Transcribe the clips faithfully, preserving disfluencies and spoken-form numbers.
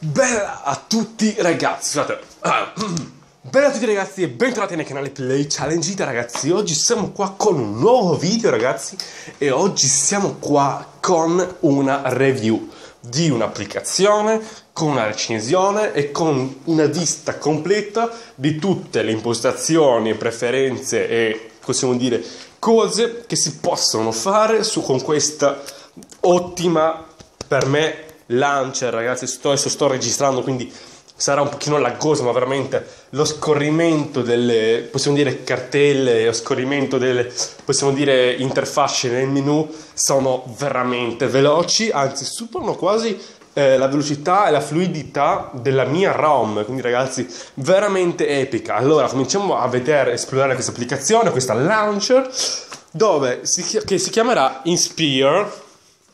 Bella a tutti ragazzi, scusate. Bella a tutti ragazzi e bentornati nel canale Play Challenge Ita, ragazzi. Oggi siamo qua con un nuovo video, ragazzi. E oggi siamo qua con una review di un'applicazione, con una recensione e con una vista completa di tutte le impostazioni e preferenze e, possiamo dire, cose che si possono fare su con questa ottima, per me, launcher, ragazzi. Sto, adesso sto registrando, quindi sarà un pochino laggoso, ma veramente lo scorrimento delle, possiamo dire, cartelle, lo scorrimento delle, possiamo dire, interfacce nel menu sono veramente veloci, anzi superano quasi eh, la velocità e la fluidità della mia ROM, quindi ragazzi veramente epica. Allora cominciamo a vedere, esplorare questa applicazione, questa launcher, dove si, che si chiamerà Inspire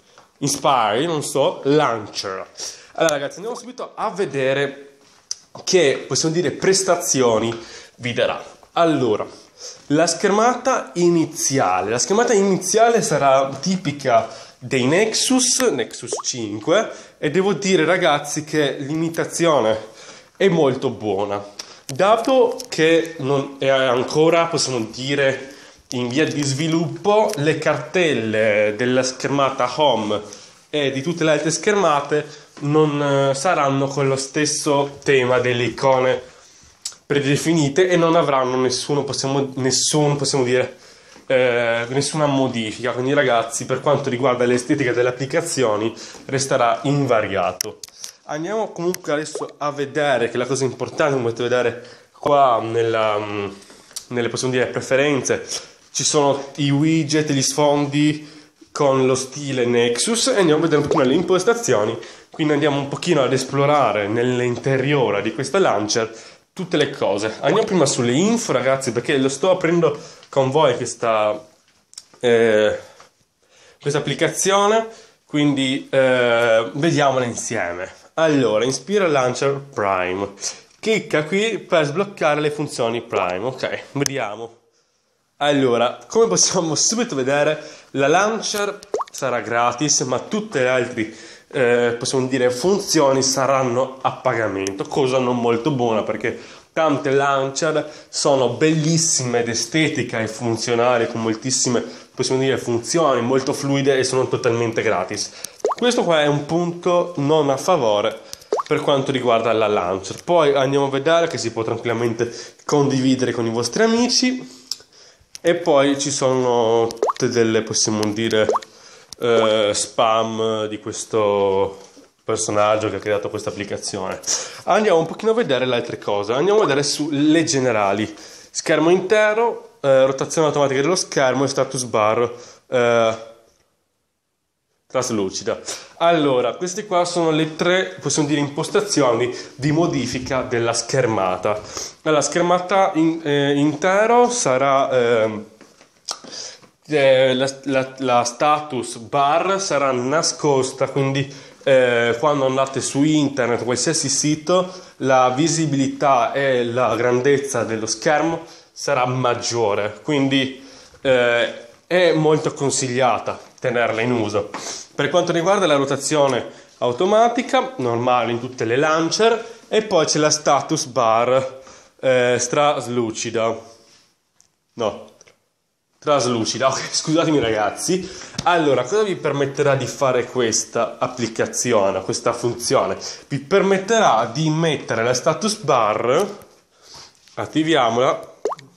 Inspire, non so, Launcher. Allora ragazzi, andiamo subito a vedere che, possiamo dire, prestazioni vi darà. Allora, la schermata iniziale. La schermata iniziale sarà tipica dei Nexus, Nexus cinque, e devo dire ragazzi che l'imitazione è molto buona. Dato che non è ancora, possiamo dire, in via di sviluppo, le cartelle della schermata home e di tutte le altre schermate non saranno con lo stesso tema delle icone predefinite e non avranno nessuno, possiamo, nessun, possiamo dire, eh, nessuna modifica. Quindi ragazzi, per quanto riguarda l'estetica delle applicazioni, resterà invariato. Andiamo comunque adesso a vedere che la cosa importante, come potete vedere qua nella, nelle, possiamo dire, preferenze, ci sono i widget, gli sfondi con lo stile Nexus, e andiamo a vedere un pochino le impostazioni. Quindi andiamo un pochino ad esplorare nell'interiore di questa launcher tutte le cose. Andiamo prima sulle info, ragazzi, perché lo sto aprendo con voi questa, eh, questa applicazione, quindi eh, vediamola insieme. Allora, Inspire Launcher Prime. Clicca qui per sbloccare le funzioni Prime. Ok, vediamo. Allora, come possiamo subito vedere, la launcher sarà gratis, ma tutte le altre, eh, possiamo dire, funzioni saranno a pagamento, cosa non molto buona, perché tante launcher sono bellissime ed estetica e funzionali, con moltissime, possiamo dire, funzioni molto fluide, e sono totalmente gratis. Questo qua è un punto non a favore per quanto riguarda la launcher. Poi andiamo a vedere che si può tranquillamente condividere con i vostri amici. E poi ci sono tutte delle, possiamo dire, eh, spam di questo personaggio che ha creato questa applicazione. Andiamo un pochino a vedere le altre cose. Andiamo a vedere sulle generali. Schermo intero, eh, rotazione automatica dello schermo e status bar eh, traslucida. Allora, queste qua sono le tre, possiamo dire, impostazioni di modifica della schermata. La schermata in, eh, intero sarà eh, eh, la, la, la status bar sarà nascosta, quindi eh, quando andate su internet, qualsiasi sito, la visibilità e la grandezza dello schermo sarà maggiore, quindi eh, è molto consigliata tenerla in uso. Per quanto riguarda la rotazione automatica, normale in tutte le launcher, e poi c'è la status bar eh, traslucida. No, traslucida. Ok, scusatemi ragazzi. Allora, cosa vi permetterà di fare questa applicazione, questa funzione? Vi permetterà di mettere la status bar, attiviamola,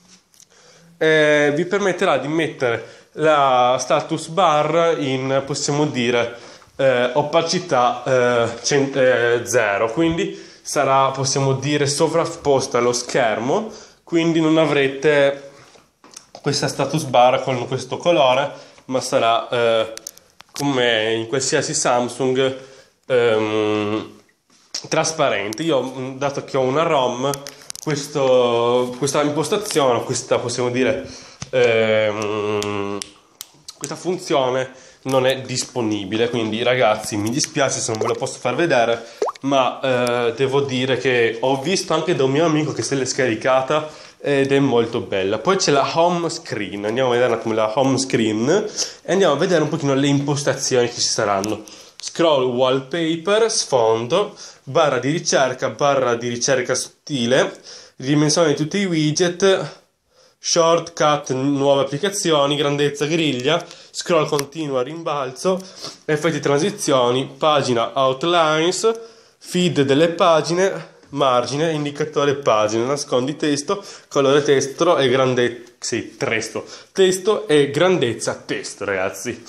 e vi permetterà di mettere la status bar in, possiamo dire, eh, opacità eh, zero, quindi sarà, possiamo dire, sovrapposta allo schermo, quindi non avrete questa status bar con questo colore, ma sarà eh, come in qualsiasi Samsung ehm, trasparente. Io, dato che ho una ROM, questo, questa impostazione, questa, possiamo dire, ehm, questa funzione non è disponibile, quindi ragazzi mi dispiace se non ve lo posso far vedere, ma eh, devo dire che ho visto anche da un mio amico che se l'è scaricata ed è molto bella. Poi c'è la home screen, andiamo a vedere come la home screen e andiamo a vedere un pochino le impostazioni che ci saranno. scroll wallpaper, sfondo, barra di ricerca, barra di ricerca sottile, dimensione di tutti i widget, shortcut, nuove applicazioni, grandezza griglia, scroll continuo a rimbalzo, effetti transizioni, pagina outlines, feed delle pagine, margine, indicatore pagine, nascondi testo, colore testo e grandezza, sì, testo, testo e grandezza testo, ragazzi.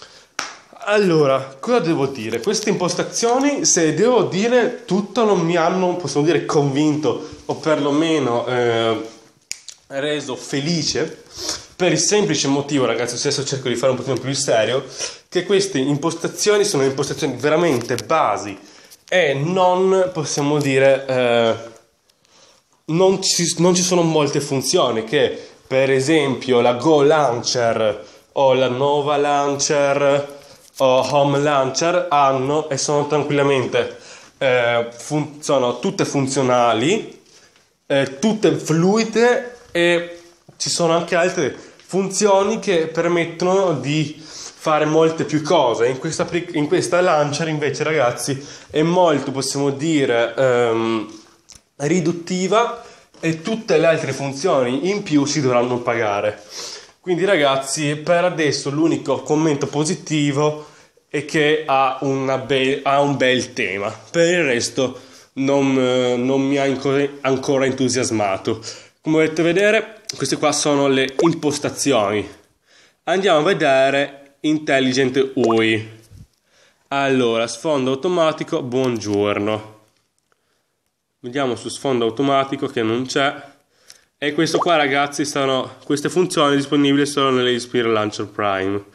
Allora, cosa devo dire? Queste impostazioni, se devo dire tutto, non mi hanno, possiamo dire, convinto o perlomeno eh, reso felice, per il semplice motivo, ragazzi, adesso cerco di fare un pochino più serio, che queste impostazioni sono impostazioni veramente basi e non, possiamo dire, eh, non, ci, non ci sono molte funzioni che, per esempio, la Go Launcher o la Nova Launcher o Home Launcher hanno e sono tranquillamente eh, fun- sono tutte funzionali, eh, tutte fluide, e ci sono anche altre funzioni che permettono di fare molte più cose. In questa, in questa launcher invece, ragazzi, è molto, possiamo dire, ehm, riduttiva, e tutte le altre funzioni in più si dovranno pagare. Quindi, ragazzi, per adesso l'unico commento positivo è che ha, una be- ha un bel tema. Per il resto non, eh, non mi ha ancora, ancora entusiasmato. Come potete vedere, queste qua sono le impostazioni. Andiamo a vedere Intelligent U I. Allora, sfondo automatico, buongiorno. Vediamo su sfondo automatico che non c'è. E questo qua, ragazzi, sono queste funzioni disponibili solo nell'Inspire Launcher Prime.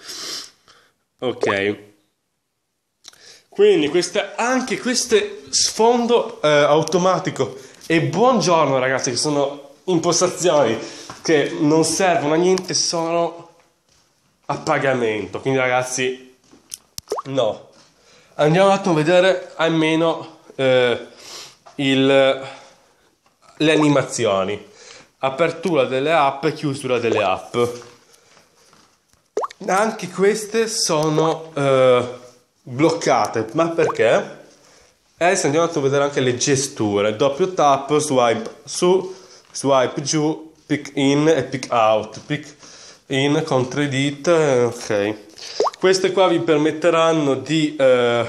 Ok. Quindi queste, anche queste sfondo eh, automatico e buongiorno, ragazzi, che sono impostazioni che non servono a niente, sono a pagamento. Quindi, ragazzi, no. Andiamo un attimo a vedere almeno eh, il, le animazioni. Apertura delle app e chiusura delle app. Anche queste sono eh, bloccate. Ma perché? E adesso andiamo a vedere anche le gesture. Doppio tap, swipe su, swipe giù, pick in e pick out. Pick in con tre dita, ok. Queste qua vi permetteranno di eh,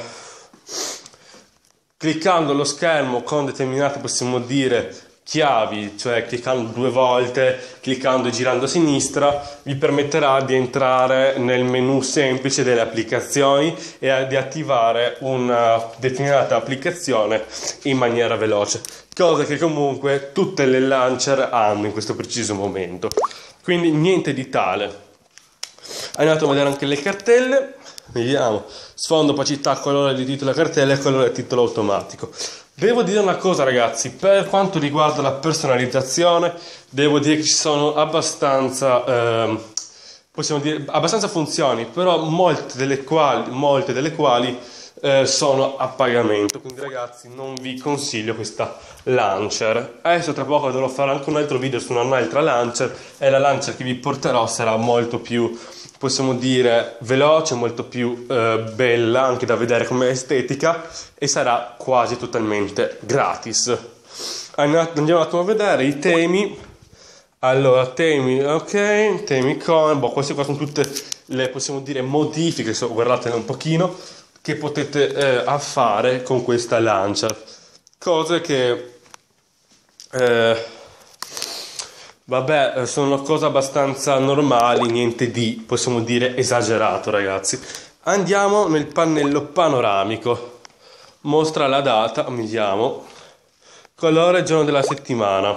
cliccando lo schermo con determinate, possiamo dire, chiavi, cioè cliccando due volte, cliccando e girando a sinistra, vi permetterà di entrare nel menu semplice delle applicazioni e di attivare una determinata applicazione in maniera veloce, cosa che comunque tutte le launcher hanno in questo preciso momento. Quindi niente di tale. Andiamo a vedere anche le cartelle. Vediamo: sfondo, opacità, colore di titolo della cartella e colore di titolo automatico. Devo dire una cosa, ragazzi, per quanto riguarda la personalizzazione, devo dire che ci sono abbastanza, eh, possiamo dire, abbastanza funzioni, però molte delle quali, molte delle quali eh, sono a pagamento. Quindi, ragazzi, non vi consiglio questa launcher. Adesso tra poco dovrò fare anche un altro video su un'altra launcher, e la launcher che vi porterò sarà molto più, possiamo dire, veloce, molto più eh, bella anche da vedere come estetica, e sarà quasi totalmente gratis. Andiamo un attimo a vedere i temi. Allora, temi, ok, temi con, boh, queste qua sono tutte le, possiamo dire, modifiche, so, guardatele un pochino, che potete eh, fare con questa launcher. Cose che eh, vabbè, sono cose abbastanza normali, niente di, possiamo dire, esagerato, ragazzi. Andiamo nel pannello panoramico. Mostra la data, vediamo. Colore, giorno della settimana.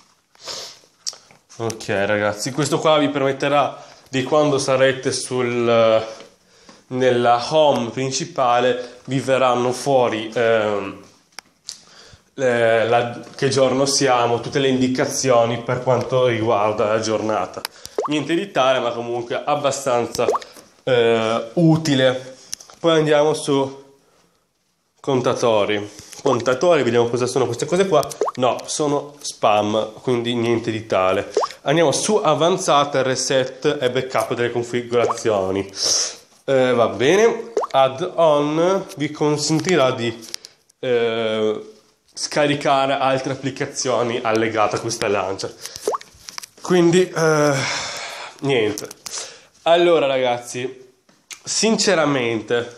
Ok, ragazzi, questo qua vi permetterà di, quando sarete sul, nella home principale, vi verranno fuori ehm, Eh, la, che giorno siamo, tutte le indicazioni per quanto riguarda la giornata. Niente di tale, ma comunque abbastanza eh, utile. Poi andiamo su contatori. Contatori, vediamo cosa sono queste cose qua. No, sono spam, quindi niente di tale. Andiamo su avanzate, reset e backup delle configurazioni. Eh, va bene. add-on vi consentirà di eh, scaricare altre applicazioni allegate a questa launcher. Quindi eh, niente. Allora ragazzi, sinceramente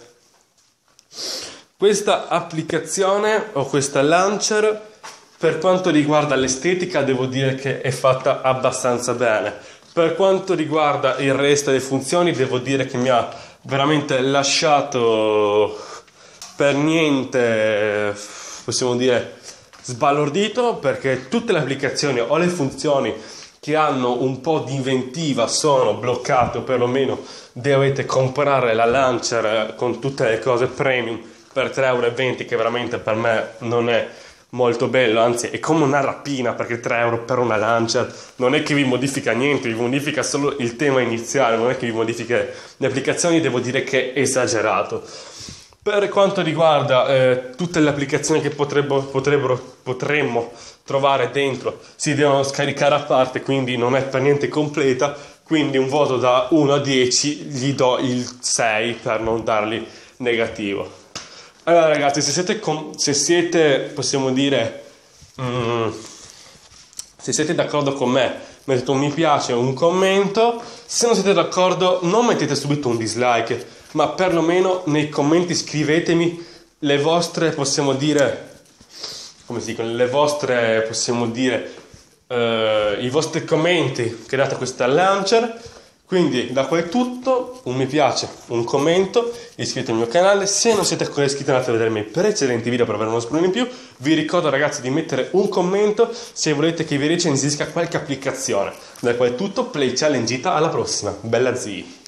questa applicazione o questa launcher, per quanto riguarda l'estetica, devo dire che è fatta abbastanza bene. Per quanto riguarda il resto delle funzioni, devo dire che mi ha veramente lasciato per niente, possiamo dire, sbalordito, perché tutte le applicazioni o le funzioni che hanno un po' di inventiva sono bloccate, o perlomeno dovete comprare la launcher con tutte le cose premium per tre euro e venti, che veramente per me non è molto bello, anzi è come una rapina, perché tre euro per una launcher non è che vi modifica niente, vi modifica solo il tema iniziale, non è che vi modifica le applicazioni. Devo dire che è esagerato. Per quanto riguarda eh, tutte le applicazioni che potrebbero, potrebbero, potremmo trovare dentro, si devono scaricare a parte, quindi non è per niente completa, quindi un voto da uno a dieci gli do il sei per non dargli negativo. Allora ragazzi, se siete, com- se siete possiamo dire, mm, se siete d'accordo con me, mettete un mi piace o un commento. Se non siete d'accordo, non mettete subito un dislike, ma perlomeno nei commenti scrivetemi le vostre, possiamo dire, come si dicono, le vostre, possiamo dire, eh, i vostri commenti che date a questa launcher. Quindi da qua è tutto, un mi piace, un commento, iscrivetevi al mio canale. Se non siete ancora iscritti andate a vedere i miei precedenti video per avere uno spunto in più. Vi ricordo ragazzi di mettere un commento se volete che vi recensisca qualche applicazione. Da qua è tutto, Play Challenge Ita, alla prossima, bella zii!